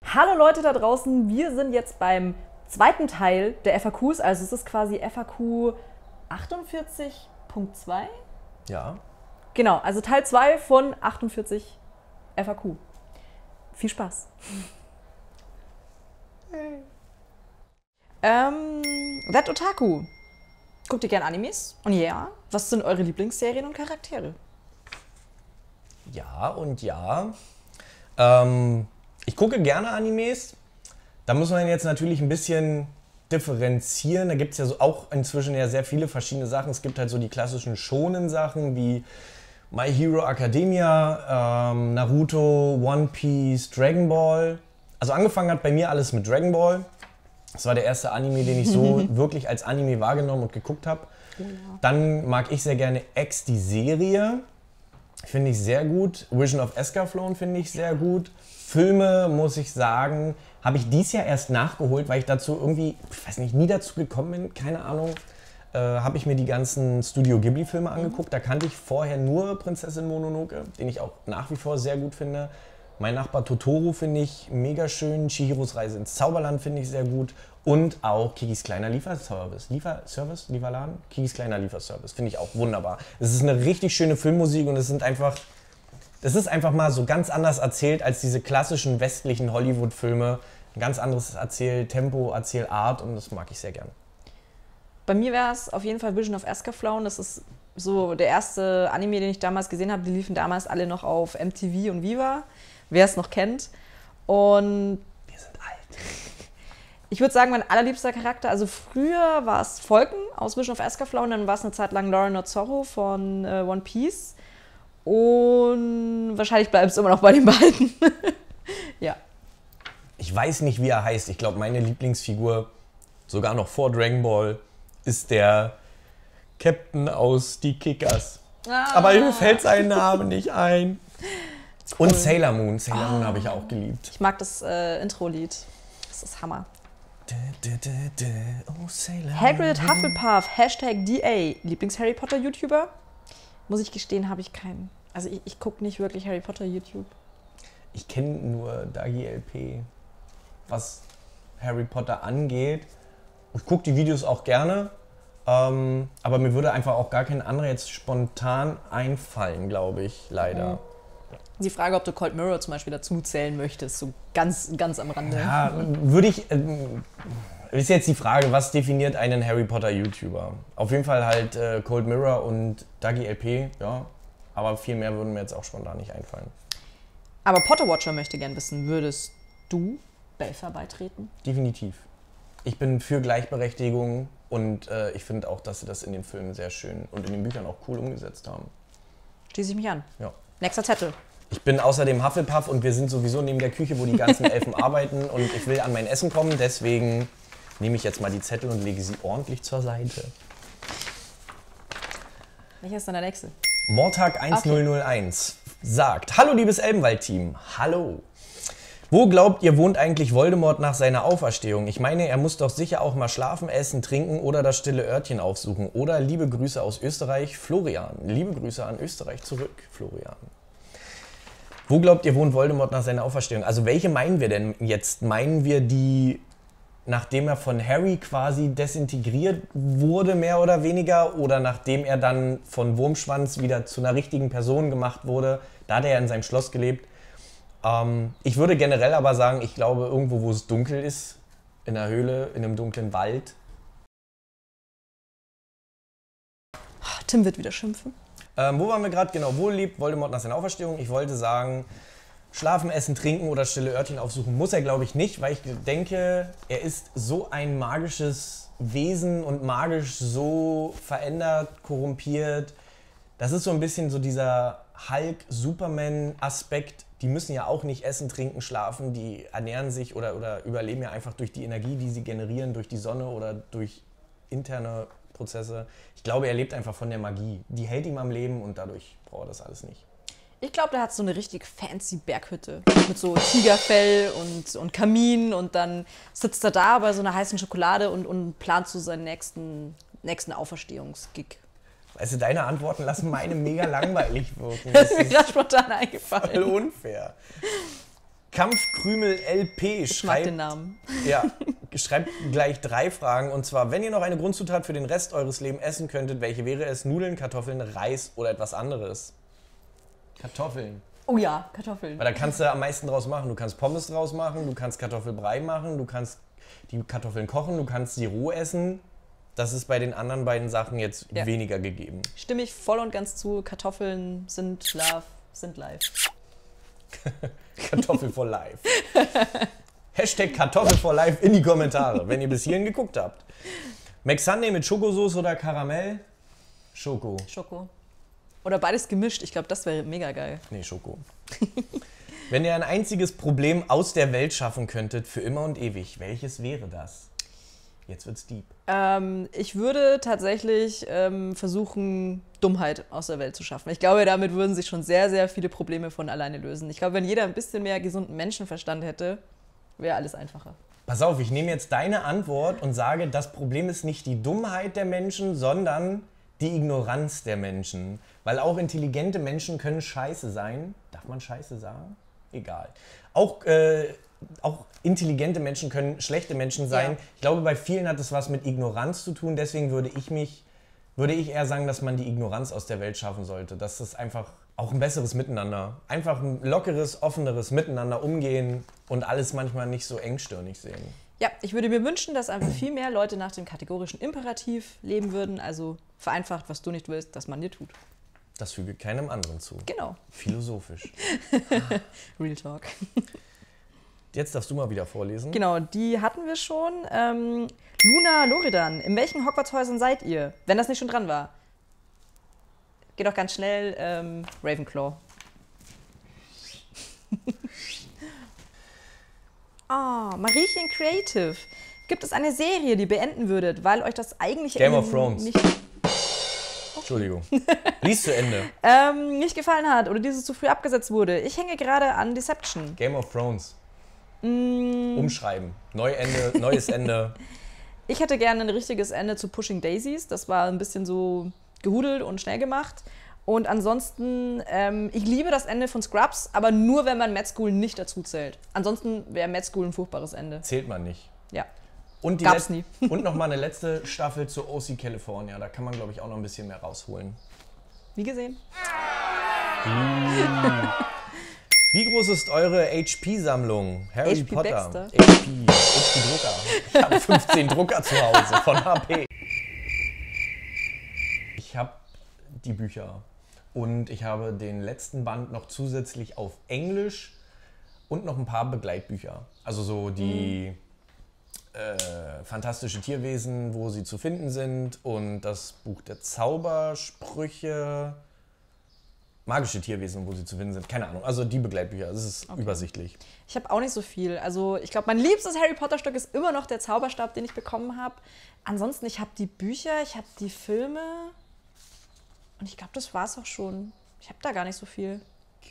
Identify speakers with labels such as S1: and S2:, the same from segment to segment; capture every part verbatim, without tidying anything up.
S1: Hallo Leute da draußen, wir sind jetzt beim zweiten Teil der F A Qs, also es ist quasi F A Q achtundvierzig Punkt zwei.
S2: Ja.
S1: Genau, also Teil zwei von achtundvierzig F A Q. Viel Spaß. ähm, That Otaku. Guckt ihr gern Animes? Und ja, was sind eure Lieblingsserien und Charaktere?
S2: Ja und ja. Ähm, ich gucke gerne Animes. Da muss man jetzt natürlich ein bisschen differenzieren. Da gibt es ja so auch inzwischen ja sehr viele verschiedene Sachen. Es gibt halt so die klassischen Shonen-Sachen wie My Hero Academia, ähm, Naruto, One Piece, Dragon Ball. Also angefangen hat bei mir alles mit Dragon Ball. Das war der erste Anime, den ich so wirklich als Anime wahrgenommen und geguckt habe.
S1: Oh ja.
S2: Dann mag ich sehr gerne X, die Serie. Finde ich sehr gut. Vision of Escaflowne finde ich sehr gut. Filme, muss ich sagen, habe ich dies Jahr erst nachgeholt, weil ich dazu irgendwie, ich weiß nicht, nie dazu gekommen bin, keine Ahnung. Äh, habe ich mir die ganzen Studio Ghibli-Filme angeguckt. Da kannte ich vorher nur Prinzessin Mononoke, den ich auch nach wie vor sehr gut finde. Mein Nachbar Totoro finde ich mega schön. Chihiros Reise ins Zauberland finde ich sehr gut. Und auch Kikis kleiner Lieferservice. Lieferservice? Lieferladen? Kikis kleiner Lieferservice. Finde ich auch wunderbar. Es ist eine richtig schöne Filmmusik und es sind einfach. Das ist einfach mal so ganz anders erzählt als diese klassischen westlichen Hollywood-Filme. Ein ganz anderes Erzähltempo, Erzählart und das mag ich sehr gern.
S1: Bei mir wäre es auf jeden Fall Vision of Escaflowne. Das ist so der erste Anime, den ich damals gesehen habe. Die liefen damals alle noch auf M T V und Viva, wer es noch kennt. Und
S2: Wir sind alt.
S1: ich würde sagen, mein allerliebster Charakter, also früher war es Falcon aus Vision of Escaflowne, dann war es eine Zeit lang Laura Not Zorro von äh, One Piece. Und wahrscheinlich bleibt es immer noch bei den beiden. Ja.
S2: Ich weiß nicht, wie er heißt. Ich glaube, meine Lieblingsfigur, sogar noch vor Dragon Ball, ist der Captain aus Die Kickers.
S1: Ah.
S2: Aber mir fällt sein Name nicht ein.
S1: Cool.
S2: Und Sailor Moon. Sailor
S1: Ah.
S2: Moon habe ich auch geliebt.
S1: Ich mag das äh, Intro-Lied. Das ist Hammer.
S2: Da, da, da, da, oh, Sailor
S1: Hagrid
S2: Moon.
S1: Hufflepuff, Hashtag D A. Lieblings-Harry Potter-YouTuber? Muss ich gestehen, habe ich keinen. Also ich, ich gucke nicht wirklich Harry Potter YouTube.
S2: Ich kenne nur Dagi L P, was Harry Potter angeht. Ich gucke die Videos auch gerne, ähm, aber mir würde einfach auch gar kein anderer jetzt spontan einfallen, glaube ich, leider.
S1: Die Frage, ob du Cold Mirror zum Beispiel dazu zählen möchtest, so ganz, ganz am Rande.
S2: Ja, würde ich. Äh, ist jetzt die Frage, was definiert einen Harry Potter YouTuber? Auf jeden Fall halt äh, Cold Mirror und Dagi L P, ja. Aber viel mehr würden mir jetzt auch spontan nicht einfallen.
S1: Aber Potter Watcher möchte gern wissen, würdest du Belfer beitreten?
S2: Definitiv. Ich bin für Gleichberechtigung und äh, ich finde auch, dass sie das in den Filmen sehr schön und in den Büchern auch cool umgesetzt haben.
S1: Schließe ich mich an.
S2: Ja.
S1: Nächster Zettel.
S2: Ich bin außerdem Hufflepuff und wir sind sowieso neben der Küche, wo die ganzen Elfen arbeiten und ich will an mein Essen kommen, deswegen nehme ich jetzt mal die Zettel und lege sie ordentlich zur Seite.
S1: Welcher ist dann der nächste?
S2: Mortag eins null null eins sagt: Hallo liebes Elbenwald-Team, hallo. Wo glaubt ihr, wohnt eigentlich Voldemort nach seiner Auferstehung? Ich meine, er muss doch sicher auch mal schlafen, essen, trinken oder das stille Örtchen aufsuchen. Oder liebe Grüße aus Österreich, Florian. Liebe Grüße an Österreich zurück, Florian. Wo glaubt ihr, wohnt Voldemort nach seiner Auferstehung? Also welche meinen wir denn jetzt? Meinen wir die, nachdem er von Harry quasi desintegriert wurde, mehr oder weniger? Oder nachdem er dann von Wurmschwanz wieder zu einer richtigen Person gemacht wurde? Da hat er ja in seinem Schloss gelebt. Ähm, ich würde generell aber sagen, ich glaube, irgendwo, wo es dunkel ist, in einer Höhle, in einem dunklen Wald.
S1: Tim wird wieder schimpfen.
S2: Ähm, wo waren wir gerade? Genau, wo lebt Voldemort nach seiner Auferstehung? Ich wollte sagen, schlafen, essen, trinken oder stille Örtchen aufsuchen muss er, glaube ich, nicht, weil ich denke, er ist so ein magisches Wesen und magisch so verändert, korrumpiert. Das ist so ein bisschen so dieser Hulk-Superman-Aspekt. Die müssen ja auch nicht essen, trinken, schlafen, die ernähren sich oder, oder überleben ja einfach durch die Energie, die sie generieren, durch die Sonne oder durch interne Prozesse. Ich glaube, er lebt einfach von der Magie. Die hält ihm am Leben und dadurch braucht er das alles nicht.
S1: Ich glaube, der hat so eine richtig fancy Berghütte mit so Tigerfell und, und Kamin und dann sitzt er da bei so einer heißen Schokolade und, und plant so seinen nächsten, nächsten Auferstehungsgig.
S2: Weißt du, deine Antworten lassen meine mega langweilig wirken.
S1: Das ist mir gerade spontan eingefallen.
S2: Voll unfair. Kampfkrümel L P
S1: Ich mag
S2: schreibt,
S1: den Namen.
S2: ja, schreibt gleich drei Fragen. Und zwar, wenn ihr noch eine Grundzutat für den Rest eures Lebens essen könntet, welche wäre es? Nudeln, Kartoffeln, Reis oder etwas anderes? Kartoffeln.
S1: Oh ja, Kartoffeln.
S2: Weil da kannst du am meisten draus machen. Du kannst Pommes draus machen, du kannst Kartoffelbrei machen, du kannst die Kartoffeln kochen, du kannst sie roh essen. Das ist bei den anderen beiden Sachen jetzt
S1: Ja.
S2: weniger gegeben.
S1: Stimme ich voll und ganz zu. Kartoffeln sind Love, sind live.
S2: Kartoffel for life. Hashtag Kartoffel for life in die Kommentare, wenn ihr bis hierhin geguckt habt. McSunday mit Schokosauce oder Karamell? Schoko.
S1: Schoko. Oder beides gemischt. Ich glaube, das wäre mega geil.
S2: Nee, Schoko. Wenn ihr ein einziges Problem aus der Welt schaffen könntet, für immer und ewig, welches wäre das? Jetzt wird's deep.
S1: Ähm, ich würde tatsächlich ähm, versuchen, Dummheit aus der Welt zu schaffen. Ich glaube, damit würden sich schon sehr, sehr viele Probleme von alleine lösen. Ich glaube, wenn jeder ein bisschen mehr gesunden Menschenverstand hätte, wäre alles einfacher.
S2: Pass auf, ich nehme jetzt deine Antwort und sage, das Problem ist nicht die Dummheit der Menschen, sondern die Ignoranz der Menschen. Weil auch intelligente Menschen können scheiße sein. Darf man scheiße sagen? Egal. Auch, äh, auch intelligente Menschen können schlechte Menschen sein.
S1: Ja.
S2: Ich glaube, bei vielen hat es was mit Ignoranz zu tun. Deswegen würde ich mich, würde ich eher sagen, dass man die Ignoranz aus der Welt schaffen sollte. Das ist einfach auch ein besseres Miteinander. Einfach ein lockeres, offeneres Miteinander umgehen und alles manchmal nicht so engstirnig sehen.
S1: Ja, ich würde mir wünschen, dass einfach viel mehr Leute nach dem kategorischen Imperativ leben würden. Also vereinfacht, was du nicht willst, dass man dir tut.
S2: Das füge keinem anderen zu.
S1: Genau.
S2: Philosophisch.
S1: Real Talk.
S2: Jetzt darfst du mal wieder vorlesen.
S1: Genau, die hatten wir schon. Ähm, Luna Loridan, in welchen Hogwarts-Häusern seid ihr? Wenn das nicht schon dran war. Geht doch ganz schnell. Ähm, Ravenclaw. Ah, Mariechen Creative. Gibt es eine Serie, die beenden würdet, weil euch das eigentliche
S2: Game
S1: Ende
S2: of Thrones.
S1: nicht,
S2: Entschuldigung. Lies zu Ende.
S1: ähm, nicht gefallen hat oder dieses zu früh abgesetzt wurde? Ich hänge gerade an Deception.
S2: Game of Thrones.
S1: Mm,
S2: Umschreiben. Neuende, neues Ende.
S1: Ich hätte gerne ein richtiges Ende zu Pushing Daisies. Das war ein bisschen so gehudelt und schnell gemacht. Und ansonsten, ähm, ich liebe das Ende von Scrubs, aber nur, wenn man Mad School nicht dazu zählt. Ansonsten wäre Mad School ein furchtbares Ende.
S2: Zählt man nicht.
S1: Ja.
S2: Und, die
S1: Gab's
S2: Let-
S1: nie.
S2: und nochmal eine letzte Staffel zu O C California. Da kann man, glaube ich, auch noch ein bisschen mehr rausholen.
S1: Wie gesehen?
S2: Wie groß ist eure H P-Sammlung? Harry
S1: H P
S2: Potter.
S1: Baxter.
S2: H P. H P-Drucker. Ich habe fünfzehn Drucker zu Hause von H P. Ich habe die Bücher. Und ich habe den letzten Band noch zusätzlich auf Englisch und noch ein paar Begleitbücher. Also so die äh, fantastische Tierwesen, wo sie zu finden sind, und das Buch der Zaubersprüche, magische Tierwesen, wo sie zu finden sind. Keine Ahnung, also die Begleitbücher, das ist
S1: Okay.
S2: übersichtlich.
S1: Ich habe auch nicht so viel. Also ich glaube, mein liebstes Harry Potter Stück ist immer noch der Zauberstab, den ich bekommen habe. Ansonsten, ich habe die Bücher, ich habe die Filme und ich glaube, das war's auch schon. Ich habe da gar nicht so viel.
S2: Okay.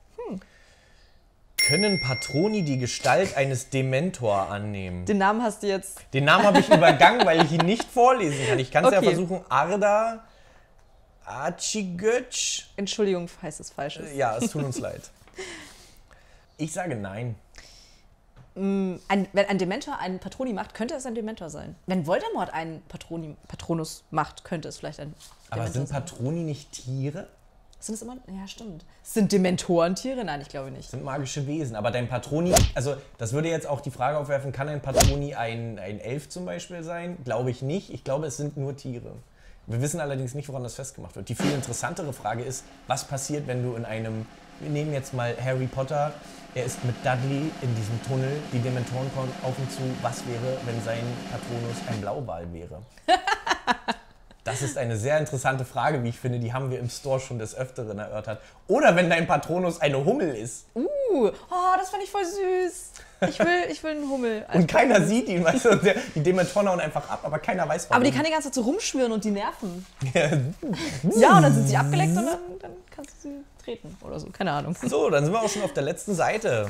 S2: Können Patroni die Gestalt eines Dementor annehmen?
S1: Den Namen hast du jetzt.
S2: Den Namen habe ich übergangen, weil ich ihn nicht vorlesen kann. Ich kann es ja
S1: Okay.
S2: versuchen. Arda Acigötsch.
S1: Entschuldigung, falls es falsch ist.
S2: Ja, es tut uns leid. Ich sage nein.
S1: Ein, wenn ein Dementor einen Patroni macht, könnte es ein Dementor sein. Wenn Voldemort einen Patroni, Patronus macht, könnte es vielleicht ein
S2: Aber
S1: Dementor
S2: sind
S1: sein.
S2: Patroni nicht Tiere?
S1: Sind es immer? Ja, stimmt. Sind Dementoren Tiere? Nein, ich glaube nicht.
S2: Sind magische Wesen. Aber dein Patroni, also das würde jetzt auch die Frage aufwerfen, kann ein Patroni ein, ein Elf zum Beispiel sein? Glaube ich nicht. Ich glaube, es sind nur Tiere. Wir wissen allerdings nicht, woran das festgemacht wird. Die viel interessantere Frage ist, was passiert, wenn du in einem, wir nehmen jetzt mal Harry Potter, er ist mit Dudley in diesem Tunnel, die Dementoren kommen auf ihn zu, was wäre, wenn sein Patronus ein Blauwal wäre? Das ist eine sehr interessante Frage, wie ich finde, die haben wir im Store schon des Öfteren erörtert. Oder wenn dein Patronus eine Hummel ist
S1: Uh, oh, das fand ich voll süß. Ich will, ich will einen Hummel.
S2: und keiner sieht ihn, weißt du, der, die Dementoren hauen einfach ab, aber keiner weiß warum.
S1: Aber die kann die ganze Zeit so rumschwirren und die nerven. Ja, und dann sind sie abgeleckt und dann, dann kannst du sie treten oder so. Keine Ahnung.
S2: So, dann sind wir auch schon auf der letzten Seite.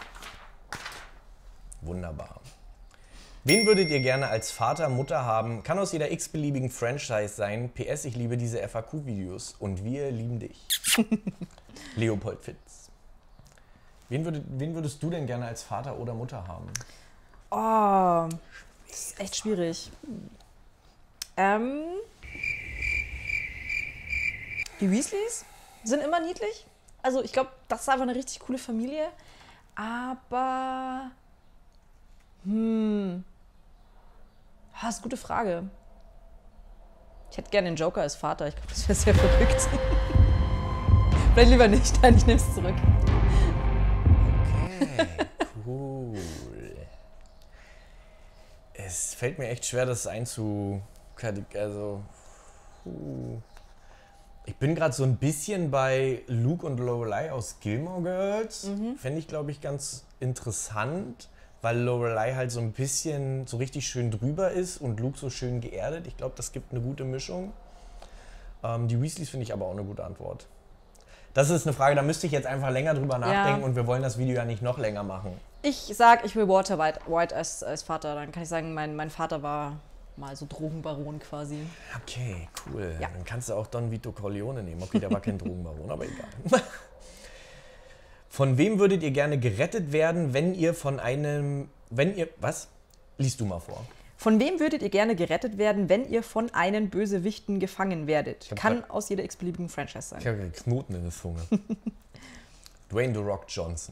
S2: Wunderbar. Wen würdet ihr gerne als Vater, Mutter haben? Kann aus jeder x-beliebigen Franchise sein. P S, ich liebe diese F A Q-Videos und wir lieben dich. Leopold Fitz. Wen, würdet, wen würdest du denn gerne als Vater oder Mutter haben?
S1: Oh, das ist echt schwierig. Ähm, die Weasleys sind immer niedlich. Also ich glaube, das ist einfach eine richtig coole Familie. Aber, hm, ah, das ist eine gute Frage. Ich hätte gerne den Joker als Vater. Ich glaube, das wäre sehr verrückt. Vielleicht lieber nicht. Nein, ich nehme es zurück.
S2: Okay, cool. Es fällt mir echt schwer, das einzu... Also... Uh. Ich bin gerade so ein bisschen bei Luke und Lorelei aus Gilmore Girls. Mhm. Fände ich, glaube ich, ganz interessant, weil Lorelei halt so ein bisschen so richtig schön drüber ist und Luke so schön geerdet. Ich glaube, das gibt eine gute Mischung. Ähm, die Weasleys finde ich aber auch eine gute Antwort. Das ist eine Frage, da müsste ich jetzt einfach länger drüber nachdenken ja. Und wir wollen das Video ja nicht noch länger machen.
S1: Ich sag, ich will Walter White, White als, als Vater. Dann kann ich sagen, mein, mein Vater war mal so Drogenbaron quasi.
S2: Okay, cool. Ja. Dann kannst du auch Don Vito Corleone nehmen. Okay, der war kein Drogenbaron, aber egal. Von wem würdet ihr gerne gerettet werden, wenn ihr von einem... Wenn ihr... Was? Liest du mal vor.
S1: Von wem würdet ihr gerne gerettet werden, wenn ihr von einem Bösewichten gefangen werdet? Kann grad, aus jeder x-beliebigen Franchise sein.
S2: Ich habe einen Knoten in der Zunge. Dwayne The Rock Johnson.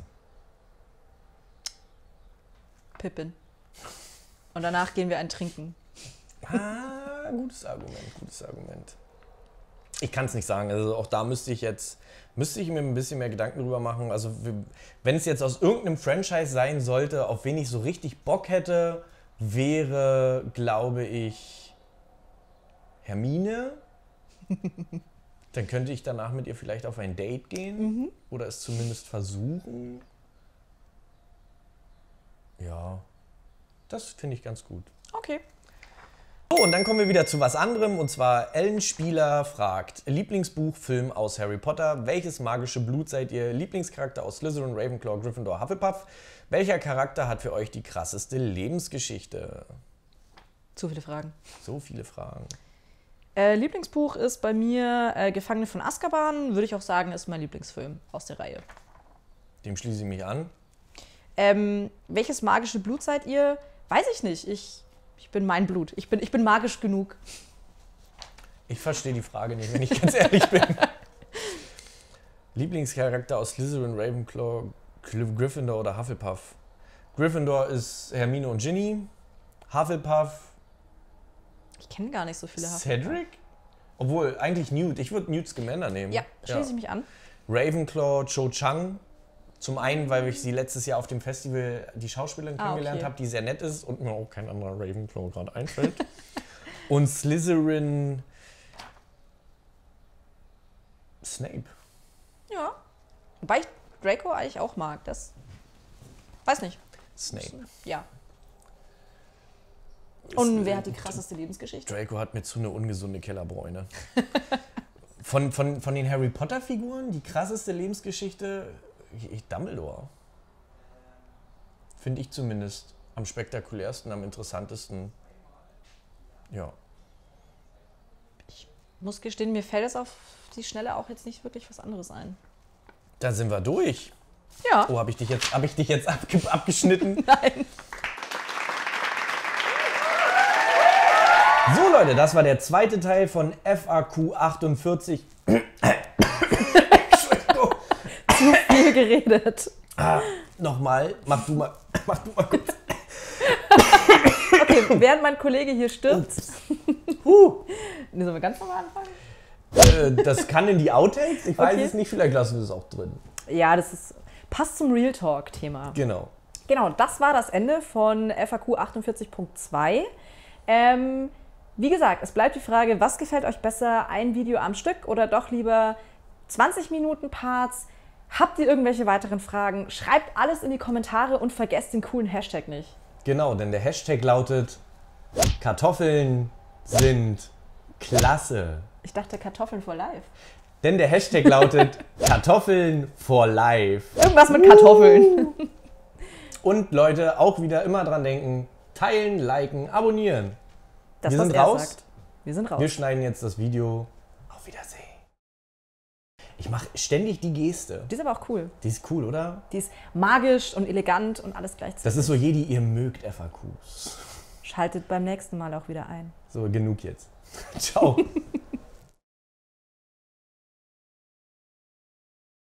S1: Pippin. Und danach gehen wir ein Trinken.
S2: Ah, gutes Argument, gutes Argument. Ich kann es nicht sagen. Also auch da müsste ich jetzt müsste ich mir ein bisschen mehr Gedanken drüber machen. Also wenn es jetzt aus irgendeinem Franchise sein sollte, auf wen ich so richtig Bock hätte, wäre, glaube ich, Hermine. Dann könnte ich danach mit ihr vielleicht auf ein Date gehen mhm. oder es zumindest versuchen. Ja, das finde ich ganz gut.
S1: Okay.
S2: So, und dann kommen wir wieder zu was anderem, und zwar Ellen Spieler fragt, Lieblingsbuch, Film aus Harry Potter, welches magische Blut seid ihr? Lieblingscharakter aus Slytherin, Ravenclaw, Gryffindor, Hufflepuff? Welcher Charakter hat für euch die krasseste Lebensgeschichte?
S1: Zu viele Fragen.
S2: So viele Fragen.
S1: Äh, Lieblingsbuch ist bei mir äh, Gefangene von Azkaban, würde ich auch sagen, ist mein Lieblingsfilm aus der Reihe.
S2: Dem schließe ich mich an.
S1: Ähm, welches magische Blut seid ihr? Weiß ich nicht. Ich, ich bin mein Blut. Ich bin, ich bin magisch genug.
S2: Ich verstehe die Frage nicht, wenn ich ganz ehrlich bin. Lieblingscharakter aus Slytherin, Ravenclaw, Gryffindor oder Hufflepuff? Gryffindor ist Hermine und Ginny. Hufflepuff.
S1: Ich kenne gar nicht so viele Hufflepuff.
S2: Cedric? Obwohl, eigentlich Newt. Ich würde Newt Scamander nehmen.
S1: Ja, schließe ja. ich mich an.
S2: Ravenclaw, Cho Chang. Zum einen, weil ich sie letztes Jahr auf dem Festival die Schauspielerin ah, kennengelernt okay. habe, die sehr nett ist und mir auch kein anderer Ravenclaw gerade einfällt. Und Slytherin Snape.
S1: Ja. Wobei ich Draco eigentlich auch mag. Das weiß nicht.
S2: Snape.
S1: Ja. Und ist, wer hat die krasseste Lebensgeschichte?
S2: Draco hat mir zu eine ungesunde Kellerbräune. von, von, von den Harry Potter Figuren, die krasseste Lebensgeschichte... Ich, Dumbledore. Finde ich zumindest am spektakulärsten, am interessantesten. Ja.
S1: Ich muss gestehen, mir fällt es auf die Schnelle auch jetzt nicht wirklich was anderes ein.
S2: Da sind wir durch.
S1: Ja.
S2: Oh, habe ich dich jetzt, hab ich dich jetzt abge abgeschnitten?
S1: Nein.
S2: So Leute, das war der zweite Teil von F A Q achtundvierzig.
S1: Zu viel geredet.
S2: Ah, nochmal, mach du mal, mach du mal kurz.
S1: Okay, während mein Kollege hier stirbt.
S2: Huh.
S1: Sollen wir ganz normal anfangen?
S2: Äh, das kann in die Outtakes, ich weiß
S1: okay.
S2: es nicht, vielleicht lassen wir es auch drin.
S1: Ja, das ist, passt zum Real Talk-Thema.
S2: Genau.
S1: Genau, das war das Ende von F A Q achtundvierzig Punkt zwei. Ähm, wie gesagt, es bleibt die Frage, was gefällt euch besser, ein Video am Stück oder doch lieber zwanzig Minuten Parts? Habt ihr irgendwelche weiteren Fragen? Schreibt alles in die Kommentare und vergesst den coolen Hashtag nicht.
S2: Genau, denn der Hashtag lautet Kartoffeln sind klasse.
S1: Ich dachte Kartoffeln for life.
S2: Denn der Hashtag lautet Kartoffeln for life.
S1: Irgendwas mit Kartoffeln.
S2: Und Leute, auch wieder immer dran denken, teilen, liken, abonnieren.
S1: Das,
S2: Wir
S1: was
S2: sind
S1: er
S2: raus.
S1: sagt. Wir sind raus.
S2: Wir schneiden jetzt das Video. Auf Wiedersehen. Ich mache ständig die Geste.
S1: Die ist aber auch cool.
S2: Die ist cool, oder?
S1: Die ist magisch und elegant und alles gleichzeitig.
S2: Das ist so Jedi, ihr mögt F A Qs.
S1: Schaltet beim nächsten Mal auch wieder ein.
S2: So, genug jetzt. Ciao.